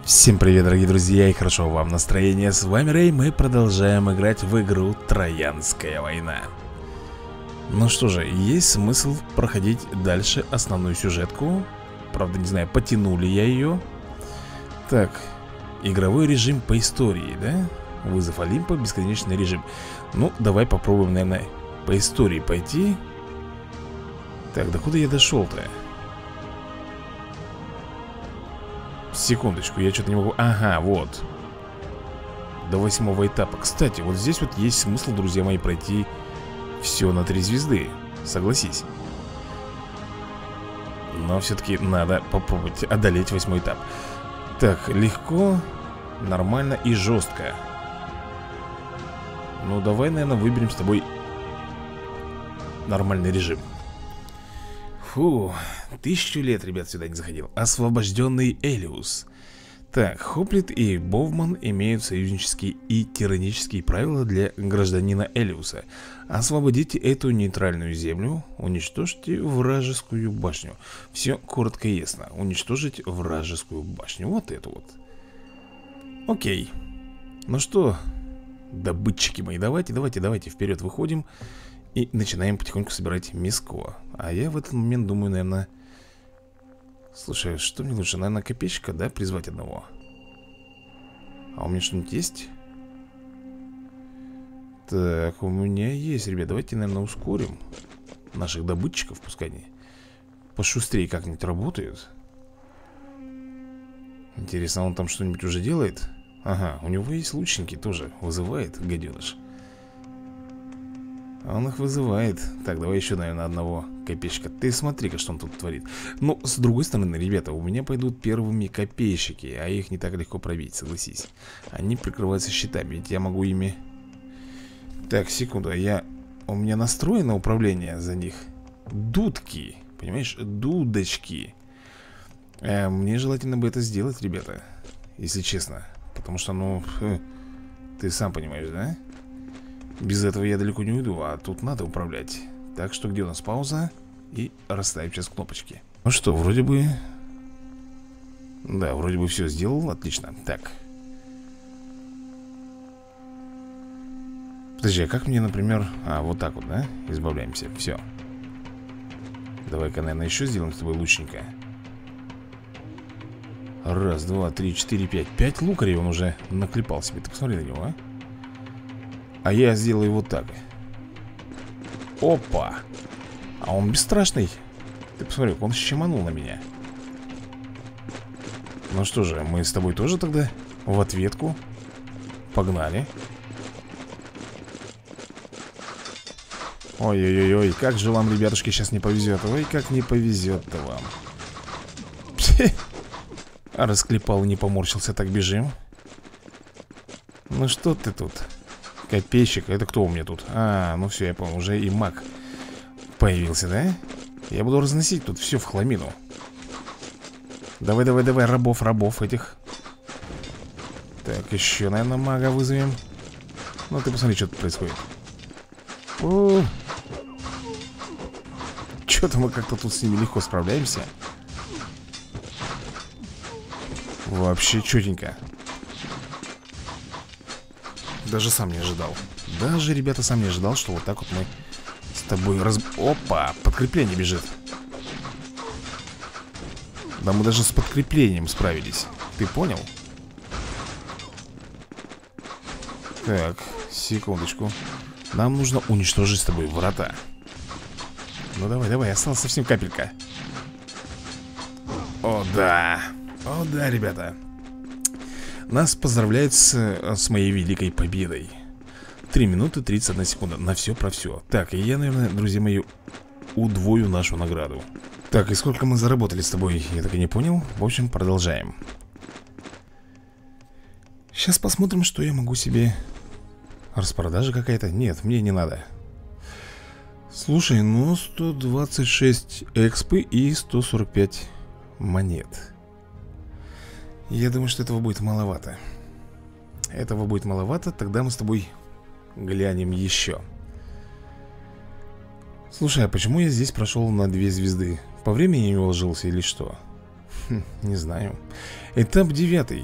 Всем привет, дорогие друзья, и хорошо вам настроение. С вами Рэй, мы продолжаем играть в игру Троянская война. Ну что же, есть смысл проходить дальше основную сюжетку. Правда, не знаю, потянули я ее. Так, игровой режим по истории, да? Вызов Олимпа, бесконечный режим. Ну, давай попробуем, наверное, по истории пойти. Так, докуда я дошел-то? Секундочку, я что-то не могу... Ага, вот. До 8-го этапа. Кстати, вот здесь вот есть смысл, друзья мои, пройти все на 3 звезды. Согласись. Но все-таки надо попробовать одолеть 8-й этап. Так, легко, нормально и жестко. Ну, давай, наверное, выберем с тобой нормальный режим. Фу, 1000 лет, ребят, сюда не заходил. Освобожденный Элиус. Так, Хоплит и Бовман имеют союзнические и тиранические правила для гражданина Элиуса. Освободите эту нейтральную землю, уничтожьте вражескую башню. Все коротко и ясно. Уничтожить вражескую башню. Вот это вот. Окей. Ну что, добытчики мои, давайте вперед выходим. И начинаем потихоньку собирать миско. А я в этот момент думаю, наверное... Слушай, что мне лучше? Наверное, копейщика, да, призвать одного? А у меня что-нибудь есть? Так, у меня есть, ребят. Давайте, наверное, ускорим наших добытчиков. Пускай они пошустрее как-нибудь работают. Интересно, он там что-нибудь уже делает? Ага, у него есть лучники тоже. Вызывает, гаденыш. Он их вызывает. Так, давай еще, наверное, одного копейщика. Ты смотри-ка, что он тут творит. Ну, с другой стороны, ребята, у меня пойдут первыми копейщики. А их не так легко пробить, согласись. Они прикрываются щитами, ведь я могу ими... Так, секунду, у меня настроено управление за них. Дудки, понимаешь, дудочки. Мне желательно бы это сделать, ребята, если честно. Потому что, ну, ты сам понимаешь, да? Без этого я далеко не уйду, а тут надо управлять. Так что где у нас пауза? И расставим сейчас кнопочки. Ну что, вроде бы... Да, вроде бы все сделал, отлично. Так. Подожди, а как мне, например... А, вот так вот, да? Избавляемся, все. Давай-ка, наверное, еще сделаем с тобой лучника. Раз, два, три, четыре, пять. 5 лукарей он уже наклепал себе. Ты посмотри на него, а? А я сделаю вот так. Опа! А он бесстрашный. Ты посмотри, он щеманул на меня. Ну что же, мы с тобой тоже тогда в ответку. Погнали. Ой-ой-ой, как же вам, ребятушки, сейчас не повезет. Ой, как не повезет-то вам. Расклепал и не поморщился. Так, бежим. Ну что ты тут? Копейщик, это кто у меня тут? А, ну все, я понял, уже и маг появился, да? Я буду разносить тут все в хламину. Давай, рабов этих. Так, еще, наверное, мага вызовем. Ну, ты посмотри, что тут происходит. Что-то мы как-то тут с ними легко справляемся. Вообще четенько. Даже сам не ожидал. Даже, ребята, сам не ожидал, что вот так вот мы с тобой Опа, подкрепление бежит. Да мы даже с подкреплением справились. Ты понял? Так, секундочку. Нам нужно уничтожить с тобой врата. Ну давай, осталось совсем капелька. О да, ребята. Нас поздравляют с моей великой победой. 3 минуты 31 секунда. На все про все. Так, и я, наверное, друзья мои, удвою нашу награду. Так, и сколько мы заработали с тобой, я так и не понял. В общем, продолжаем. Сейчас посмотрим, что я могу себе... Распродажа какая-то? Нет, мне не надо. Слушай, ну 126 экспы и 145 монет. Я думаю, что этого будет маловато. Тогда мы с тобой глянем еще. Слушай, а почему я здесь прошел на 2 звезды? По времени не уложился или что? Не знаю. Этап 9.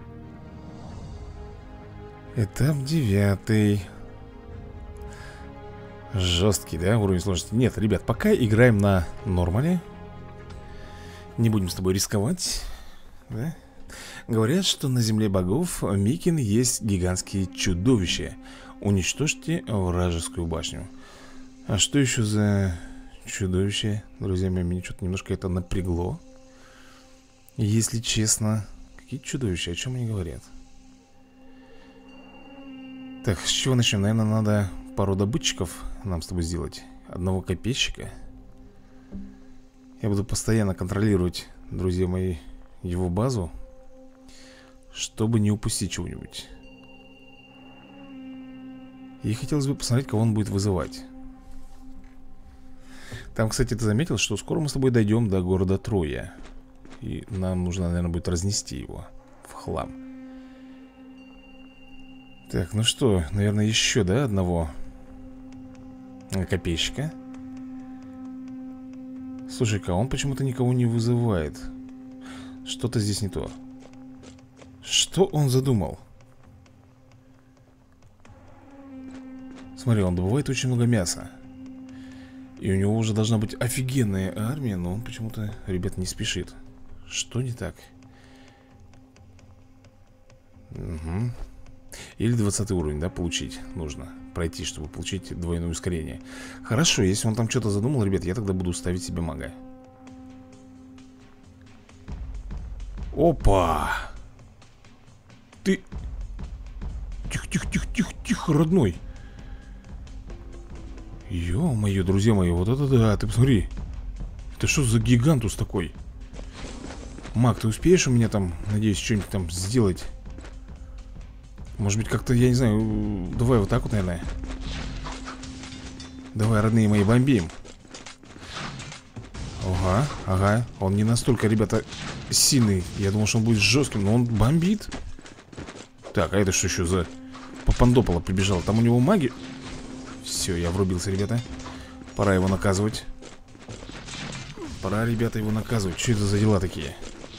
Этап 9. Жесткий, да, уровень сложности? Нет, ребят, пока играем на нормале. Не будем с тобой рисковать, да? Говорят, что на земле богов Микин есть гигантские чудовища. Уничтожьте вражескую башню. А что еще за чудовище? Друзья мои, меня что-то немножко это напрягло. Если честно. Какие чудовища? О чем они говорят? Так, с чего начнем? Наверное, надо пару добытчиков нам с тобой сделать. Одного копейщика. Я буду постоянно контролировать, друзья мои, его базу, чтобы не упустить чего-нибудь. И хотелось бы посмотреть, кого он будет вызывать. Там, кстати, ты заметил, что скоро мы с тобой дойдем до города Троя. И нам нужно, наверное, будет разнести его в хлам. Так, ну что, наверное, еще, да, одного копейщика. Слушай-ка, он почему-то никого не вызывает. Что-то здесь не то. Что он задумал? Смотри, он добывает очень много мяса. И у него уже должна быть офигенная армия, но он почему-то, ребят, не спешит. Что не так? Угу. Или 20 уровень, да, получить нужно. Пройти, чтобы получить двойное ускорение. Хорошо, если он там что-то задумал, ребят, я тогда буду ставить себе мага. Опа! Ты... Тихо, родной. Ё-моё, друзья мои, вот это да, ты посмотри. Это что за гигантус такой? Маг, ты успеешь у меня там, надеюсь, что-нибудь там сделать? Может быть, как-то, я не знаю, давай вот так вот, наверное. Давай, родные мои, бомбим. Ага, ага. Он не настолько, ребята, сильный. Я думал, что он будет жестким, но он бомбит. Так, а это что еще за попандополо прибежало? Там у него маги. Все, я врубился, ребята. Пора его наказывать. Пора, ребята, его наказывать. Что это за дела такие?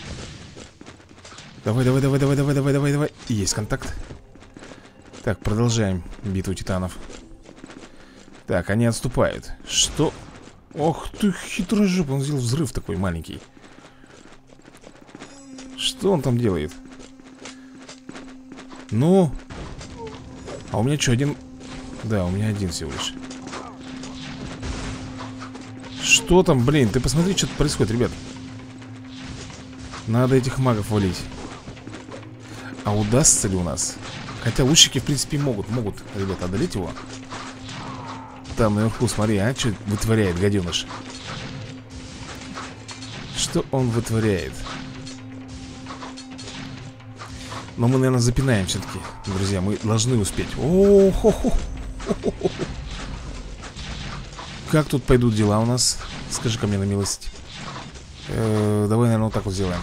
Давай. Есть контакт. Так, продолжаем битву титанов. Так, они отступают. Что? Ох ты, хитрожоп, он сделал взрыв такой маленький. Что он там делает? Ну? А у меня что, один? Да, у меня один всего лишь. Что там, блин, ты посмотри, что происходит, ребят. Надо этих магов валить. А удастся ли у нас? Хотя лучники, в принципе, могут, ребята, одолеть его. Там наверху, смотри, а, что вытворяет гаденыш. Что он вытворяет? Но мы, наверное, запинаем все-таки, друзья. Мы должны успеть. О-хо-хо. Как тут пойдут дела у нас? Скажи-ка мне на милость. Давай, наверное, вот так вот сделаем.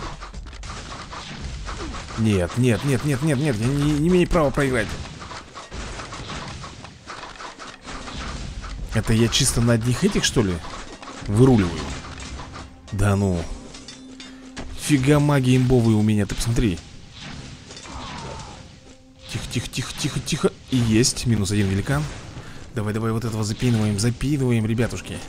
Нет, я не имею права проиграть. Это я чисто на одних этих, что ли, выруливаю? Да ну. Фига магии имбовые у меня, ты посмотри. Тихо. И есть, минус один великан. Давай, вот этого запинываем, ребятушки.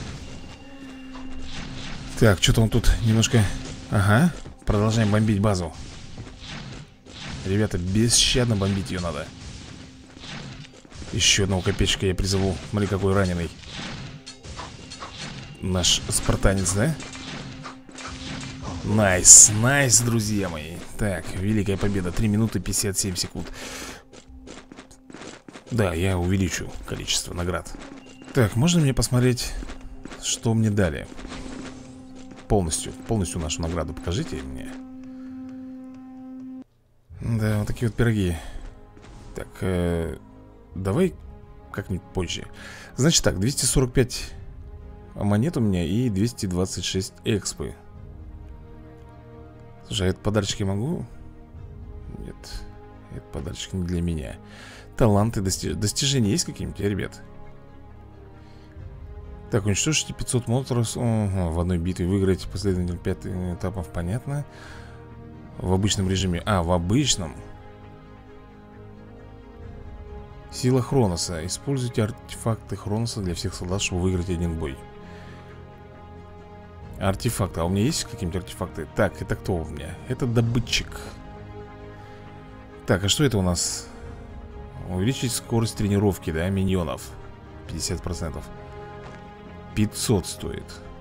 Так, что-то он тут немножко... Ага, продолжаем бомбить базу. Ребята, бесщадно бомбить ее надо. Еще одного копейщика я призову. Смотри, какой раненый. Наш спартанец, да? Найс, друзья мои. Так, великая победа. 3 минуты 57 секунд. Да, я увеличу количество наград. Так, можно мне посмотреть, что мне дали? Полностью нашу награду покажите мне. Да, вот такие вот пироги. Так, давай как-нибудь позже. Значит так, 245 монет у меня и 226 экспы. Слушай, а этот подарочек я могу? Нет, этот подарочек не для меня. Таланты, достижения есть какие-нибудь, ребят? Так, уничтожите 500 монстров в одной битве. Выиграть последовательно 5 этапов, понятно. В обычном режиме. А, в обычном. Сила Хроноса. Используйте артефакты Хроноса для всех солдат, чтобы выиграть один бой. Артефакты. А у меня есть какие-нибудь артефакты? Так, это кто у меня? Это добытчик. Так, а что это у нас? Увеличить скорость тренировки, да, миньонов 50%. 500 стоит.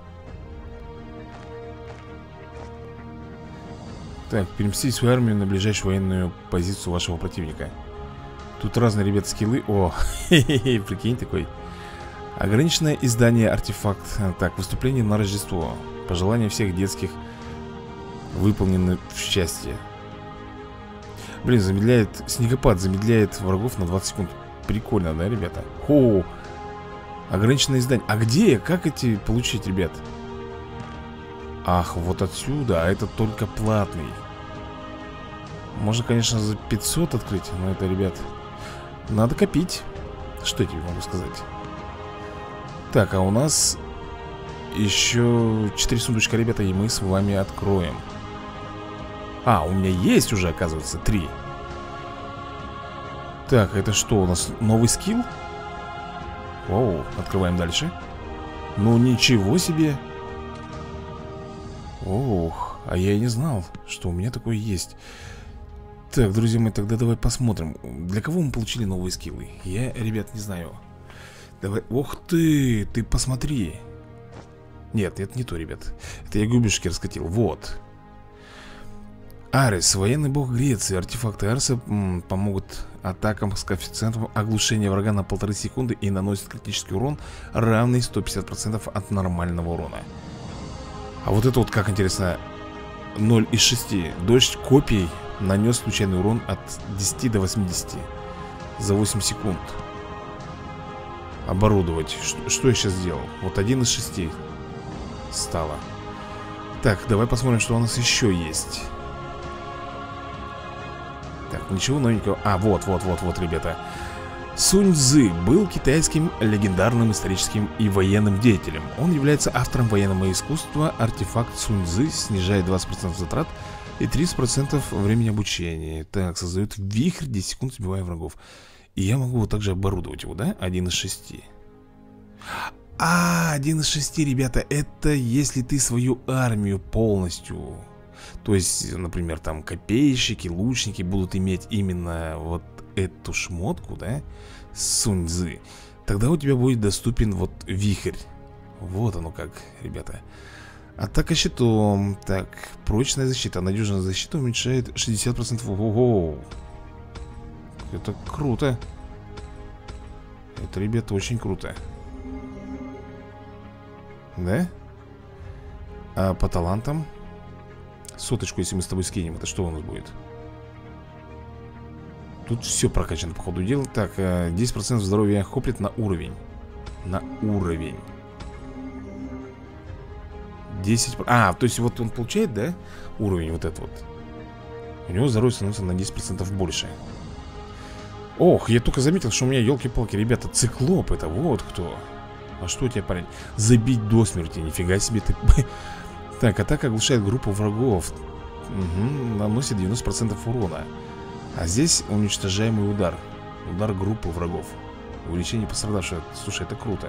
Так, переместить свою армию на ближайшую военную позицию вашего противника. Тут разные, ребят, скиллы. О, хе-хе-хе, прикинь такой. Ограниченное издание артефакт. Так, выступление на Рождество. Пожелания всех детских выполнены в счастье. Блин, замедляет, снегопад замедляет врагов на 20 секунд. Прикольно, да, ребята? О, ограниченное издание. А где? Как эти получить, ребят? Ах, вот отсюда. А это только платный. Можно, конечно, за 500 открыть. Но это, ребят, надо копить. Что я тебе могу сказать? Так, а у нас еще 4 сундучка, ребята, и мы с вами откроем. А, у меня есть уже, оказывается, 3. Так, это что у нас? Новый скилл? Оу, открываем дальше. Ну, ничего себе. Ох, а я и не знал, что у меня такое есть. Так, друзья мои, тогда давай посмотрим. Для кого мы получили новые скиллы? Я, ребят, не знаю. Давай, ох ты посмотри. Нет, это не то, ребят. Это я губишки раскатил, вот. Арес, военный бог Греции. Артефакты Ареса помогут атакам с коэффициентом оглушения врага на 1,5 секунды и наносят критический урон, равный 150% от нормального урона. А вот это вот как интересно. 0 из 6. Дождь копий нанес случайный урон от 10 до 80 за 8 секунд. Оборудовать. Что я сейчас сделал? Вот 1 из 6 стало. Так, давай посмотрим, что у нас еще есть. Так, ничего новенького. А, вот, ребята. Сунь Цзы был китайским легендарным историческим и военным деятелем. Он является автором военного искусства. Артефакт Сунь Цзы снижает 20% затрат и 30% времени обучения. Так, создает вихрь, 10 секунд сбивая врагов. И я могу вот также оборудовать его, да? 1 из 6. А, 1 из 6, ребята. Это если ты свою армию полностью... То есть, например, там копейщики, лучники будут иметь именно вот эту шмотку, да? Сунь Цзы. Тогда у тебя будет доступен вот вихрь. Вот оно как, ребята. Атака щитом. Так, прочная защита. Надежная защита уменьшает 60%. Ого. Это круто. Это, ребята, очень круто. Да? А по талантам? Соточку, если мы с тобой скинем, это что у нас будет? Тут все прокачано по ходу дела. Так, 10% здоровья хоплит на уровень. На уровень 10. А, то есть вот он получает, да? Уровень вот этот вот. У него здоровье становится на 10% больше. Ох, я только заметил, что у меня, елки-палки, ребята, циклоп это вот кто. А что у тебя, парень? Забить до смерти, нифига себе ты. Так, атака оглушает группу врагов. Угу, наносит 90% урона. А здесь уничтожаемый удар. Удар группы врагов. Увеличение пострадавших. Слушай, это круто.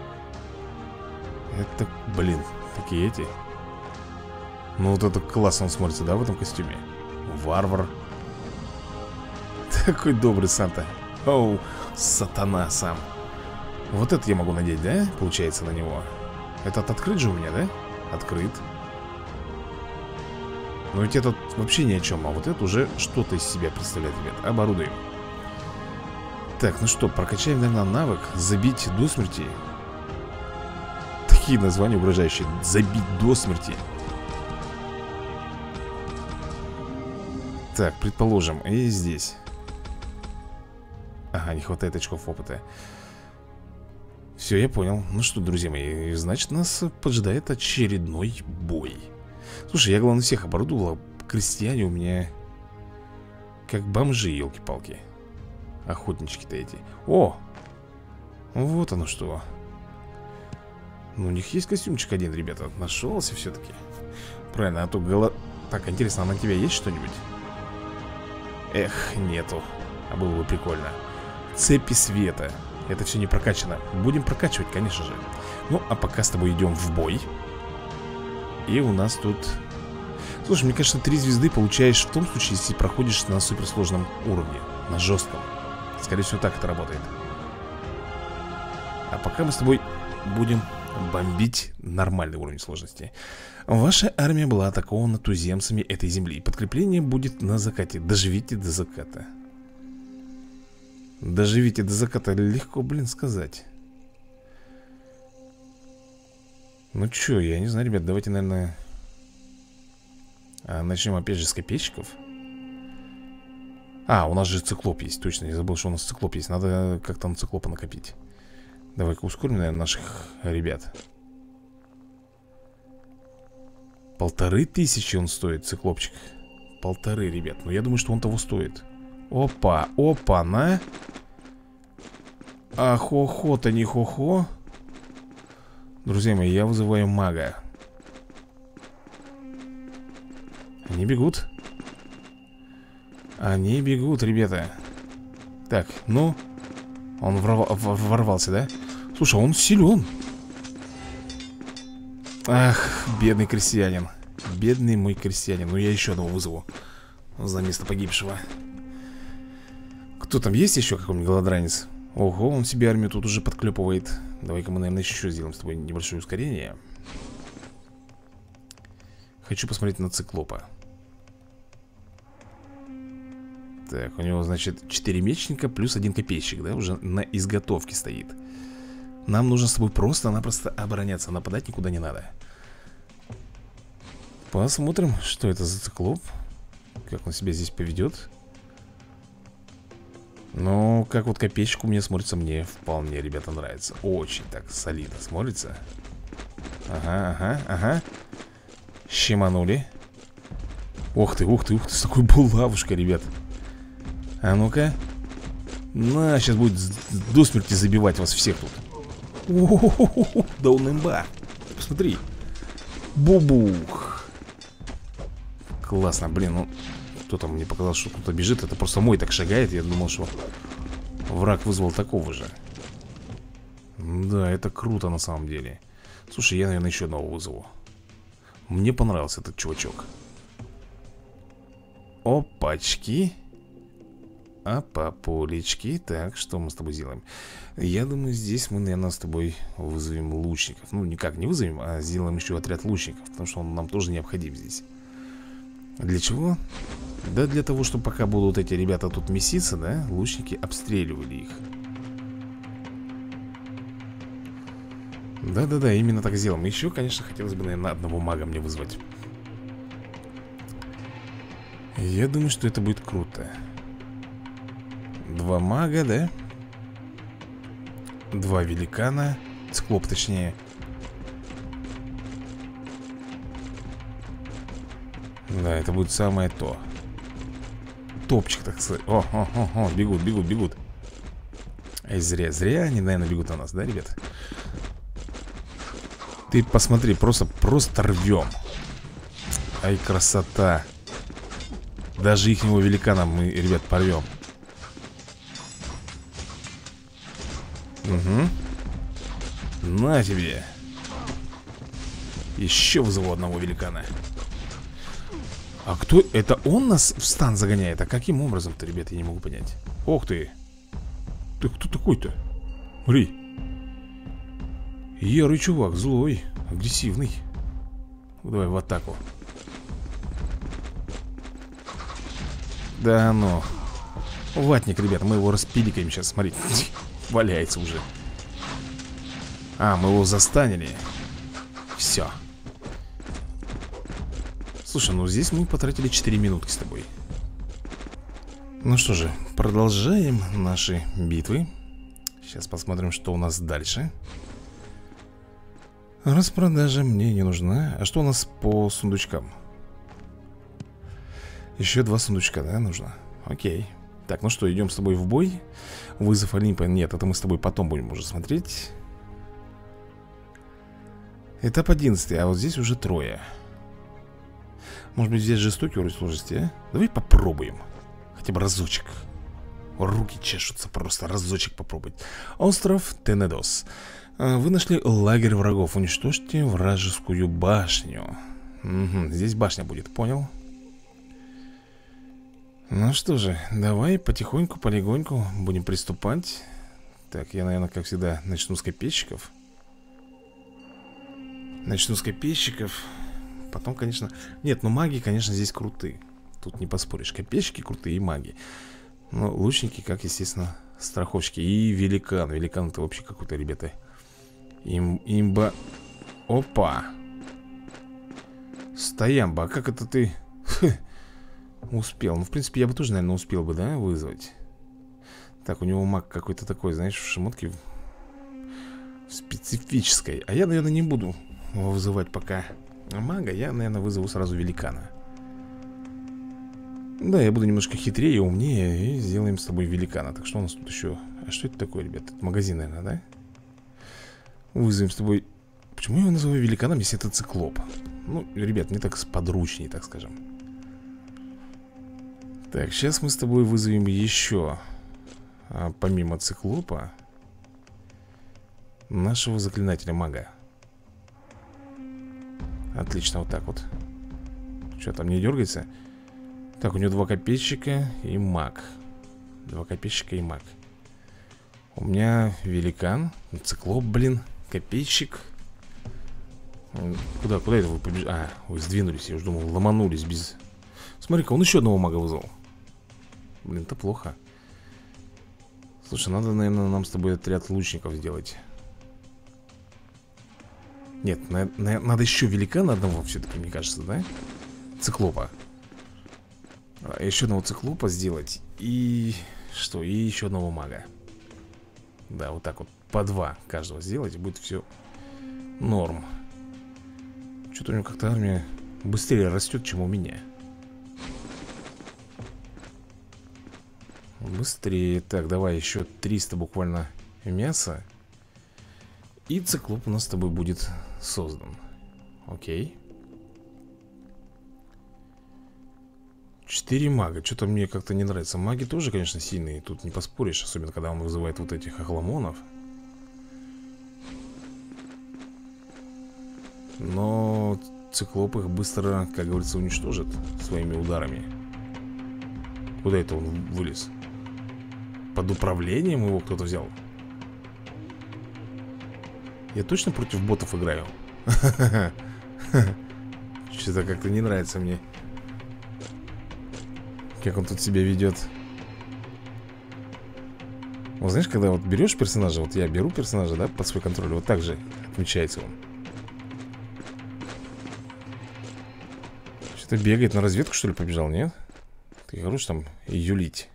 Это, блин, такие эти. Ну вот это классно он смотрится, да, в этом костюме. Варвар. Такой добрый Санта. Оу, сатана сам. Вот это я могу надеть, да, получается, на него. Этот открыт же у меня, да? Открыт. Но ведь этот вообще ни о чем. А вот это уже что-то из себя представляет, ребят. Оборудуем. Так, ну что, прокачаем, наверное, навык. Забить до смерти. Такие названия угрожающие. Забить до смерти. Так, предположим, и здесь. Ага, не хватает очков опыта. Все, я понял. Ну что, друзья мои, значит, нас поджидает очередной бой. Слушай, я, главное, всех оборудовал. Крестьяне у меня как бомжи, елки-палки. Охотнички-то эти. О! Вот оно что. Ну, у них есть костюмчик один, ребята. Нашелся все-таки. Правильно, а то Так, интересно, а на тебя есть что-нибудь? Эх, нету. А было бы прикольно. Цепи света. Это все не прокачано. Будем прокачивать, конечно же. Ну, а пока с тобой идем в бой. И у нас тут... Слушай, мне кажется, 3 звезды получаешь в том случае, если проходишь на суперсложном уровне. На жестком. Скорее всего, так это работает. А пока мы с тобой будем бомбить нормальный уровень сложности. Ваша армия была атакована туземцами этой земли. Подкрепление будет на закате. Доживите до заката. Доживите до заката. Легко, блин, сказать. Ну чё, я не знаю, ребят. Давайте, наверное, начнем опять же с копейщиков. У нас же циклоп есть. Точно, я забыл, что у нас циклоп есть. Надо как-то на циклопа накопить. Давай-ка ускорим, наверное, наших ребят. 1500 он стоит, циклопчик. 1500, ребят. Ну, я думаю, что он того стоит. Опа, опа-на. А хо-хо-то не хо-хо. Друзья мои, я вызываю мага. Они бегут. Они бегут, ребята. Так, ну. Он ворвался, да? Слушай, он силен. Ах, бедный крестьянин. Бедный мой крестьянин. Ну, я еще одного вызову за место погибшего. Кто там есть еще какой-нибудь голодранец? Ого, он себе армию тут уже подклепывает. Давай-ка мы, наверное, еще сделаем с тобой небольшое ускорение. Хочу посмотреть на циклопа. Так, у него, значит, 4 мечника плюс 1 копейщик, да? Уже на изготовке стоит. Нам нужно с тобой просто-напросто обороняться. Нападать никуда не надо. Посмотрим, что это за циклоп. Как он себя здесь поведет. Ну, как вот копейщик у меня смотрится, мне вполне, ребята, нравится. Очень так солидно смотрится. Ага. Щеманули. Ух ты, с такой булавушкой, ребят. А ну-ка. На, сейчас будет до смерти забивать вас всех тут. О-хо-хо-хо-хо, да он имба. Посмотри. Бубух. Классно, блин, ну кто там мне показал, что кто-то бежит. Это просто мой так шагает. Я думал, что враг вызвал такого же. Да, это круто на самом деле. Слушай, я, наверное, еще одного вызову. Мне понравился этот чувачок. Опачки. Папулечки. Так, что мы с тобой сделаем? Я думаю, здесь мы, наверное, с тобой вызовем лучников. Ну, никак не вызовем, а сделаем еще отряд лучников. Потому что он нам тоже необходим здесь. Для чего? Да для того, чтобы пока будут эти ребята тут меситься, да, лучники обстреливали их. Да-да-да, именно так сделаем. Еще, конечно, хотелось бы, наверное, одного мага мне вызвать. Я думаю, что это будет круто. 2 мага, да? 2 великана. Циклоп, точнее. Да, это будет самое то. Топчик, так сказать. О, бегут. Эй, зря они, наверное, бегут на нас, да, ребят? Ты посмотри, просто рвем. Ай, красота. Даже ихнего великана мы, ребят, порвем. Угу. На тебе. Еще вызову одного великана. А кто? Это он нас в стан загоняет? А каким образом-то, ребята, я не могу понять. Ох ты. Ты кто такой-то? Смотри. Ярый чувак, злой, агрессивный. Давай в атаку. Да ну. Ватник, ребята, мы его распиликаем сейчас, смотрите. Валяется уже. Мы его застанили. Все. Слушай, ну здесь мы потратили 4 минутки с тобой. Ну что же, продолжаем наши битвы. Сейчас посмотрим, что у нас дальше. Распродажа мне не нужна. А что у нас по сундучкам? Еще 2 сундучка, да, нужно? Окей. Так, ну что, идем с тобой в бой. Вызов Олимпа. Нет, это мы с тобой потом будем уже смотреть. Этап 11, а вот здесь уже трое. Может быть, здесь жестокий уровень сложности, а? Давай попробуем. Хотя бы разочек. Руки чешутся просто, разочек попробовать. Остров Тенедос. Вы нашли лагерь врагов. Уничтожьте вражескую башню. Угу, здесь башня будет, понял? Ну что же, давай потихоньку, полегоньку будем приступать. Так, я, наверное, как всегда, начну с копейщиков. Начну с копейщиков. Потом, конечно... Нет, ну маги, конечно, здесь крутые. Тут не поспоришь. Копейщики крутые и маги. Но лучники, как, естественно, страховщики. И великан. Великан это вообще какой-то, ребята. Имба... Опа! Стоямба, а как это ты... Успел. Ну, в принципе, я бы тоже, наверное, успел бы, да, вызвать. Так, у него маг какой-то такой, знаешь, в шмотке специфической. А я, наверное, не буду его вызывать пока мага. Я, наверное, вызову сразу великана. Да, я буду немножко хитрее и умнее. И сделаем с тобой великана. Так что у нас тут еще... А что это такое, ребят? Это магазин, наверное, да? Вызовем с тобой... Почему я его называю великаном, если это циклоп? Ну, ребят, мне так сподручнее, так скажем. Так, сейчас мы с тобой вызовем еще, помимо циклопа, нашего заклинателя мага. Отлично, вот так вот. Что, там не дергается? Так, у него 2 копейщика и маг. 2 копейщика и маг. У меня великан, циклоп, блин, копейщик. Куда это вы побежали? А, вы сдвинулись, я уже думал, ломанулись без... Смотри-ка, он еще одного мага вызвал. Блин, это плохо. Слушай, надо, наверное, нам с тобой отряд лучников сделать. Нет, надо еще великана одного все-таки, мне кажется, да? Циклопа. Еще одного циклопа сделать. И... Что? И еще одного мага. Да, вот так вот. По 2 каждого сделать, и будет все норм. Что-то у него как-то армия быстрее растет, чем у меня. Быстрее. Так, давай еще 300 буквально мяса. И циклоп у нас с тобой будет создан. Окей. 4 мага. Что-то мне как-то не нравится. Маги тоже, конечно, сильные. Тут не поспоришь. Особенно, когда он вызывает вот этих охламонов. Но циклоп их быстро, как говорится, уничтожит своими ударами. Куда это он вылез? Под управлением его кто-то взял? Я точно против ботов играю? Что-то как-то не нравится мне, как он тут себя ведет. Вот знаешь, когда вот берешь персонажа, вот я беру персонажа, да, под свой контроль, вот так же отмечается он. Что-то бегает, на разведку, что ли, побежал, нет? Ты хорош там юлить.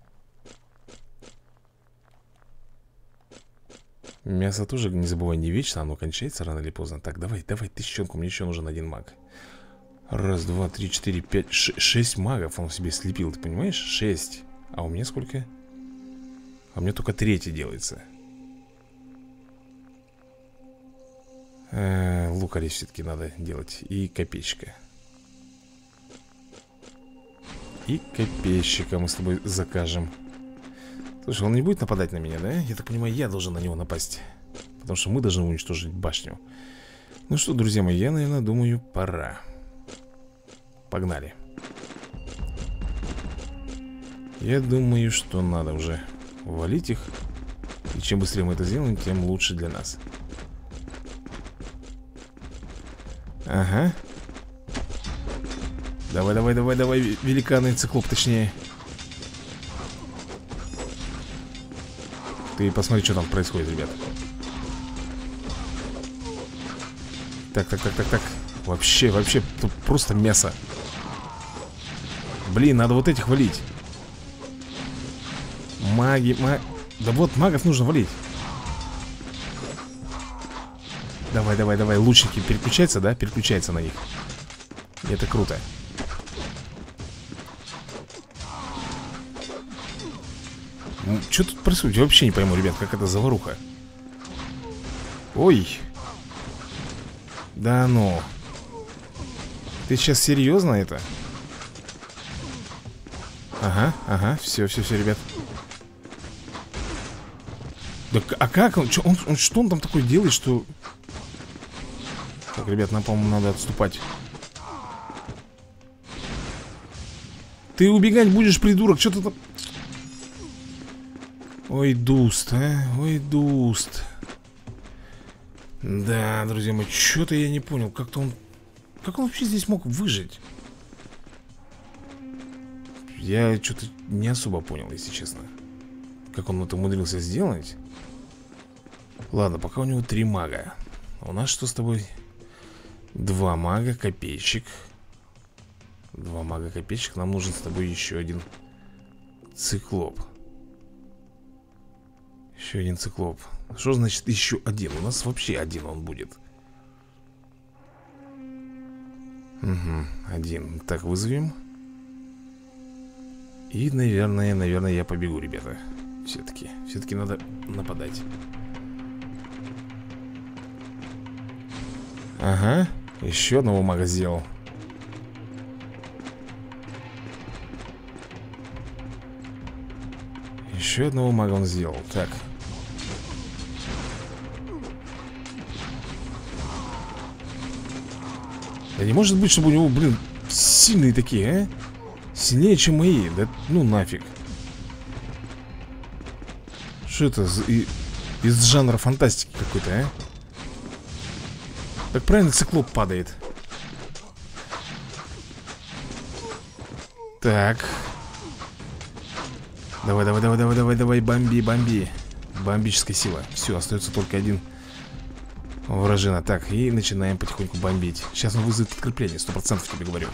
Мясо тоже, не забывай, не вечно, оно кончается рано или поздно. Так, давай, тысячонку, мне еще нужен 1 маг. 1, 2, 3, 4, 5, 6 магов он себе слепил, ты понимаешь? 6. А у меня сколько? А у меня только 3 делается. Лукари все-таки надо делать. И копеечка. И копейщика мы с тобой закажем. Слушай, он не будет нападать на меня, да? Я так понимаю, я должен на него напасть. Потому что мы должны уничтожить башню. Ну что, друзья мои, я, наверное, думаю, пора. Погнали. Я думаю, что надо уже валить их. И чем быстрее мы это сделаем, тем лучше для нас. Ага. Давай, великаны, циклоп, точнее. Ты посмотри, что там происходит, ребят. Так. Вообще, тут просто мясо. Блин, надо вот этих валить. Да вот, магов нужно валить. Давай, лучники переключаются, да? Переключаются на них. Это круто. Что тут происходит? Я вообще не пойму, ребят, как это заваруха. Ой. Да ну. Ты сейчас серьезно это? Ага, ага, все, ребят. Да, а как он? Что он там такое делает, что... Так, ребят, нам, по-моему, надо отступать. Ты убегать будешь, придурок, что ты там... Ой, дуст, а? Ой, дуст. Да, друзья мои, что-то я не понял. Как-то он... Как он вообще здесь мог выжить? Я что-то не особо понял, если честно. Как он это умудрился сделать? Ладно, пока у него 3 мага. У нас что с тобой? 2 мага, копейщик. 2 мага, копейщик. Нам нужен с тобой еще один циклоп. Еще один циклоп. Что значит еще один? У нас вообще один он будет. Угу, один. Так, вызовем. И, наверное, я побегу, ребята. Все-таки надо нападать. Ага, еще одного мага сделал. Еще одного мага он сделал. Так. Да не может быть, чтобы у него, блин, сильные такие, а? Сильнее, чем мои. Да ну нафиг. Что это из жанра фантастики какой-то, а? Как правильно циклоп падает. Так. Давай, бомби. Бомбическая сила. Все, остается только один вражина. Так, и начинаем потихоньку бомбить. Сейчас он вызовет подкрепление, 100% тебе говорю.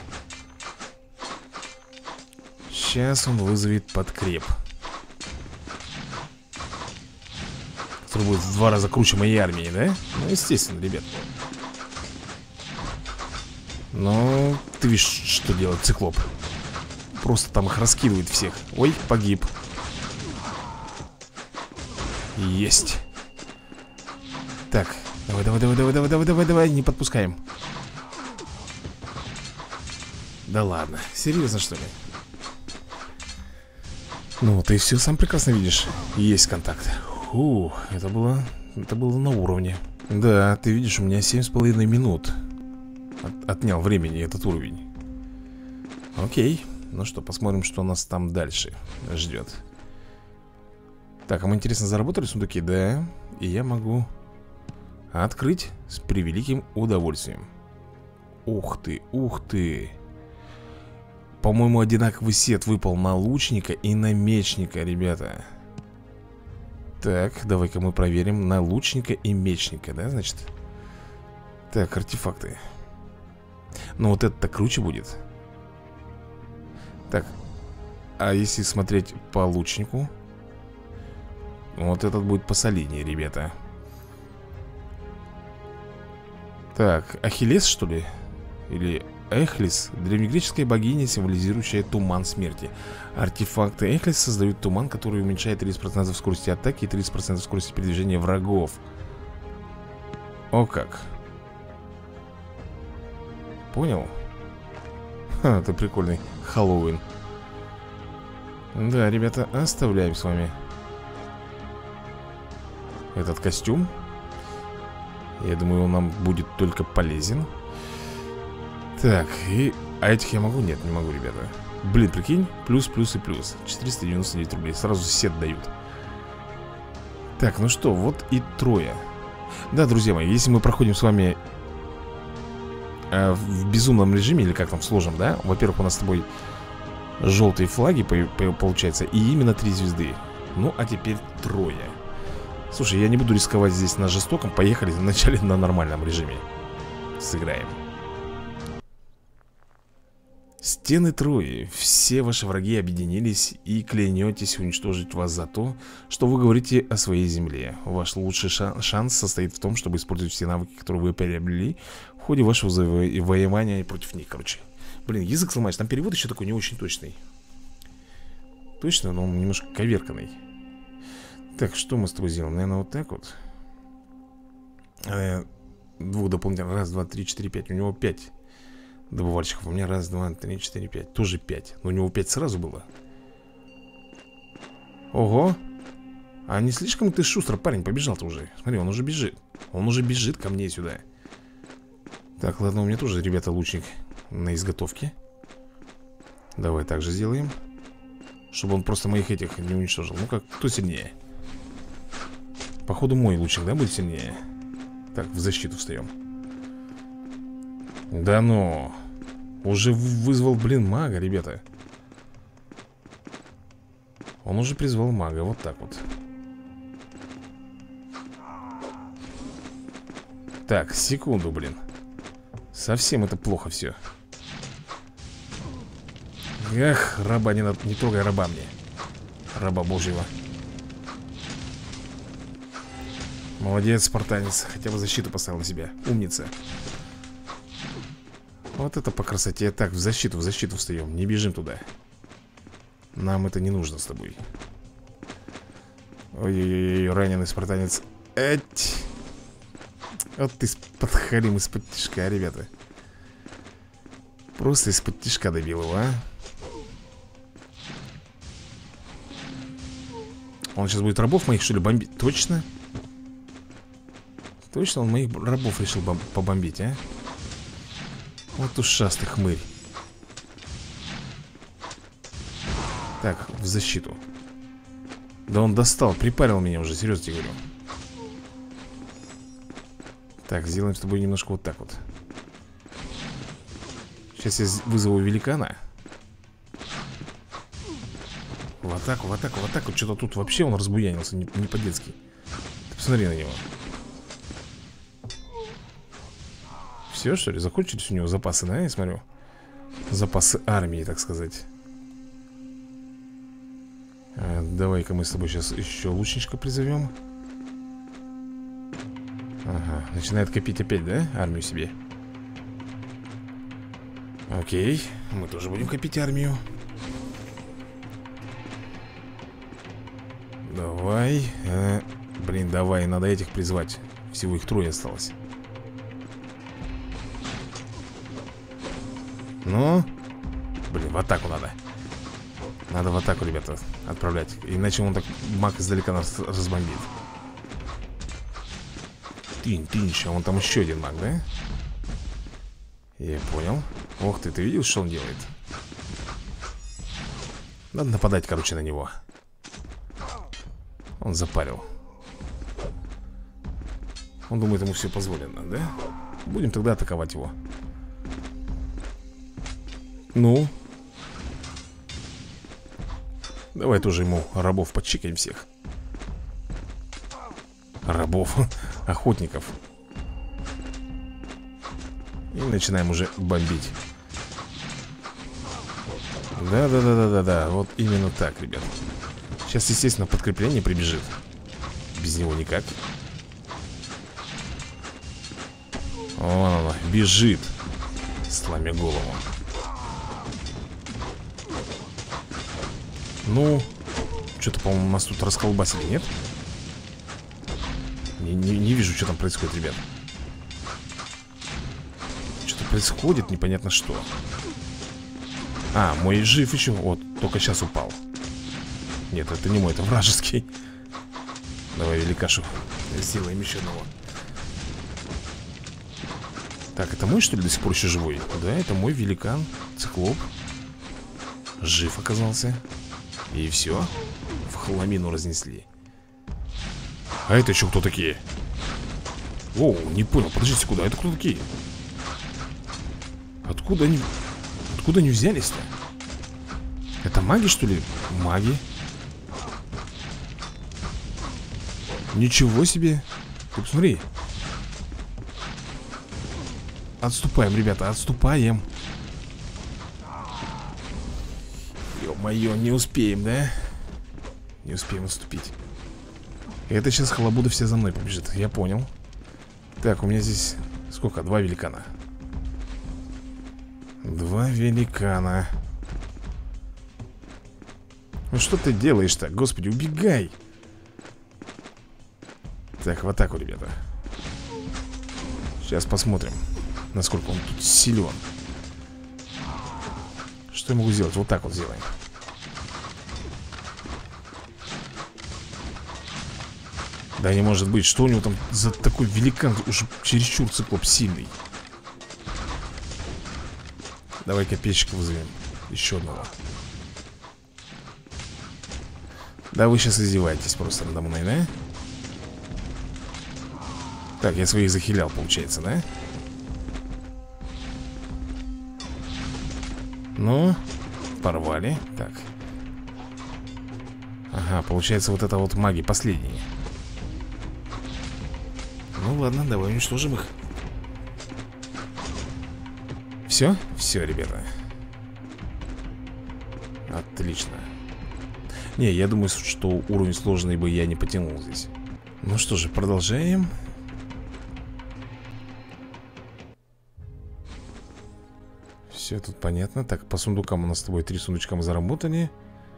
Сейчас он вызовет подкреп, который будет в 2 раза круче моей армии, да? Ну, естественно, ребят. Но ты видишь, что делает циклоп. Просто там их раскидывает всех. Ой, погиб. Есть. Так, давай, не подпускаем. Да ладно, серьезно что ли? Ну, ты все сам прекрасно видишь. Есть контакт. Фу, это было на уровне. Да, ты видишь, у меня 7,5 минут отнял времени этот уровень. Окей. Ну что, посмотрим, что нас там дальше ждет. Так, а мы, интересно, заработали сундуки? Да. И я могу открыть с превеликим удовольствием. Ух ты, ух ты. По-моему, одинаковый сет выпал на лучника и на мечника, ребята. Так, давай-ка мы проверим. На лучника и мечника, да, значит? Так, артефакты. Ну, вот это-то круче будет. Так, а если смотреть по лучнику, вот этот будет посолиднее, ребята. Так, Ахиллес, что ли? Или Эхлис? Древнегреческая богиня, символизирующая туман смерти. Артефакты Эхлис создают туман, который уменьшает 30% скорости атаки и 30% скорости передвижения врагов. О как. Понял? Ха, это прикольный Хэллоуин. Да, ребята, оставляем с вами этот костюм. Я думаю, он нам будет только полезен. Так, а этих я могу? Нет, не могу, ребята. Блин, прикинь, плюс и плюс 499 рублей, сразу сет дают. Так, ну что, вот и трое. Да, друзья мои, если мы проходим с вами в безумном режиме, или как там, сложном, да? Во-первых, у нас с тобой желтые флаги получается, и именно 3 звезды. Ну, а теперь трое. Слушай, я не буду рисковать здесь на жестоком. Поехали вначале на нормальном режиме. Сыграем. Стены Трои. Все ваши враги объединились и клянетесь уничтожить вас за то, что вы говорите о своей земле. Ваш лучший шанс состоит в том, чтобы использовать все навыки, которые вы приобрели в ходе вашего завоевания против них, короче. Блин, язык сломаешь, там перевод еще такой не очень точный. Точно, но он немножко коверканный. Так, что мы с тобой сделаем? Наверное, вот так вот. двух дополнительных. Раз, два, три, четыре, пять. У него 5 добывальщиков. У меня раз, два, три, четыре, 5. Тоже 5. Но у него 5 сразу было. Ого. А не слишком ты шустро, парень, побежал-то уже. Смотри, он уже бежит. Он уже бежит ко мне сюда. Так, ладно, у меня тоже, ребята, лучник на изготовке. Давай так же сделаем. Чтобы он просто моих этих не уничтожил. Ну как, кто сильнее? Походу мой лучник, да, будет сильнее? Так, в защиту встаем. Да ну. Уже вызвал, блин, мага, ребята. Он уже призвал мага, вот так вот. Так, секунду, блин. Совсем это плохо все. Эх, раба, не трогай раба мне. Раба божьего. Молодец, спартанец. Хотя бы защиту поставил на себя. Умница. Вот это по красоте. Так, в защиту встаем. Не бежим туда. Нам это не нужно с тобой. Ой-ой-ой, раненый спартанец. Эть. Вот ты из-под халим, из-под тишка, ребята. Просто из-под тишка добил его, а. Он сейчас будет рабов моих, что ли, бомбить? Точно? Точно он моих рабов решил побомбить, а? Вот ушастый хмырь. Так, в защиту. Да он достал, припарил меня уже, серьезно тебе говорю. Так, сделаем с тобой немножко вот так вот. Сейчас я вызову великана. В атаку, в атаку, в атаку. Что-то тут вообще он разбуянился, не по-детски. Ты посмотри на него. Все, что ли? Закончились у него запасы, да, я смотрю? Запасы армии, так сказать. Давай-ка мы с тобой сейчас еще лучничка призовем. Ага, начинает копить опять, да, армию себе. Окей, мы тоже будем копить армию. Давай. Блин, давай, надо этих призвать. Всего их 3 осталось. Ну, блин, в атаку надо. Надо в атаку, ребята, отправлять. Иначе он так маг издалека нас разбомбит. Тынь, а вон там еще один маг, да? Я понял. Ох ты видел, что он делает? Надо нападать, короче, на него. Он запарил. Он думает, ему все позволено, да? Будем тогда атаковать его. Ну? Давай тоже ему рабов подчикаем всех. Рабов, охотников. И начинаем уже бомбить. Да, вот именно так, ребят. Сейчас, естественно, подкрепление прибежит. Без него никак. Вон оно, бежит, сломя голову. Ну, что-то, по-моему, нас тут расколбасили, нет? Не вижу, что там происходит, ребят. Что-то происходит, непонятно что. А, мой жив еще. Вот, только сейчас упал. Нет, это не мой, это вражеский. Давай великашу сделаем еще одного. Так, это мой, что ли, до сих пор еще живой? Да, это мой великан, циклоп. Жив оказался. И все, в хламину разнесли. А это еще кто такие? Оу, не понял, подождите, куда? Это кто такие? Откуда они взялись-то? Это маги, что ли? Маги. Ничего себе. Ты посмотри. Отступаем, ребята, отступаем. Ё-моё, не успеем, да? Не успеем отступить. Это сейчас халабуда все за мной побежит, я понял. Так, у меня здесь сколько? 2 великана. 2 великана. Ну что ты делаешь-то? Господи, убегай. Так, в атаку, ребята. Сейчас посмотрим, насколько он тут силен. Что я могу сделать? Вот так вот сделаем. Да не может быть, что у него там за такой великан? Уже чересчур циклоп сильный. Давай копейщика вызовем. Еще одного. Да вы сейчас издеваетесь просто надо мной, да? Так, я своих захилял, получается, да? Ну, порвали. Так. Ага, получается вот это вот маги последние. Ну ладно, давай уничтожим их. Все? Все, ребята. Отлично. Не, я думаю, что уровень сложный бы я не потянул здесь. Ну что же, продолжаем. Все тут понятно. Так, по сундукам у нас с тобой 3 сундучка мы заработали.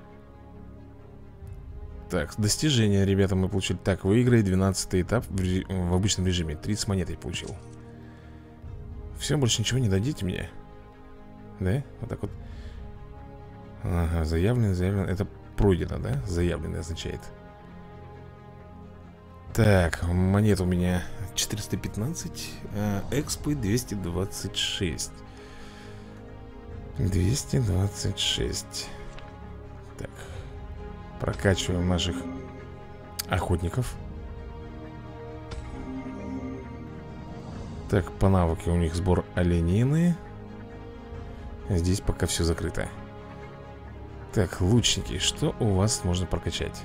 Так, достижения, ребята, мы получили. Так, выиграй 12-й этап в обычном режиме. 30 монет я получил. Все, больше ничего не дадите мне. Да? Вот так вот. Ага, заявлено, заявлено. Это пройдено, да? Заявлено означает. Так, монет у меня 415, а экспы 226. 226. Так. Прокачиваем наших охотников. Так, по навыке у них сбор оленины. Здесь пока все закрыто. Так, лучники, что у вас можно прокачать?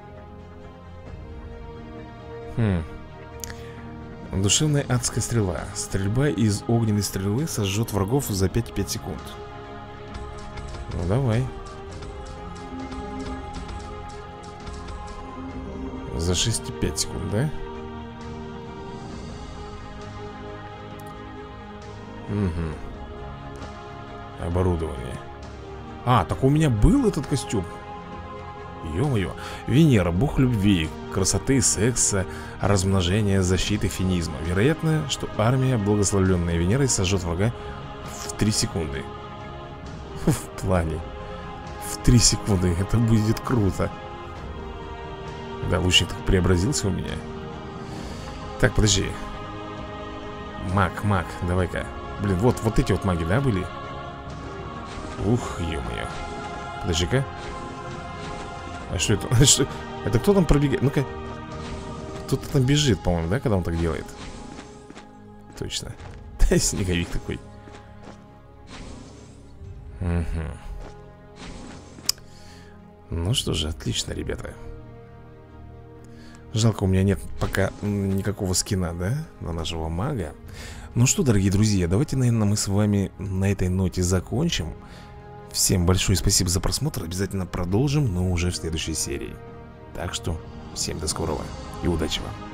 Душевная адская стрела. Стрельба из огненной стрелы сожжет врагов за 5,5 секунд. Ну давай. За 6,5 секунд, да? Угу. Оборудование. А, так у меня был этот костюм. Ё-моё. Венера, бог любви, красоты, секса, размножения, защиты, феминизма. Вероятно, что армия, благословленная Венерой, сожжет врага в 3 секунды. В плане. В 3 секунды. Это будет круто. Да, лучник так преобразился у меня. Так, подожди. Маг, давай-ка. Блин, вот эти вот маги, да, были? Ух, ё-моё. Подожди-ка. А что это? Это кто там пробегает? Ну-ка. Кто-то там бежит, по-моему, да, когда он так делает? Точно. Да, снеговик такой. Угу. Ну что же, отлично, ребята. Жалко, у меня нет пока никакого скина, да, на нашего мага. Ну что, дорогие друзья, давайте, наверное, мы с вами на этой ноте закончим. Всем большое спасибо за просмотр. Обязательно продолжим, но уже в следующей серии. Так что, всем до скорого и удачи вам.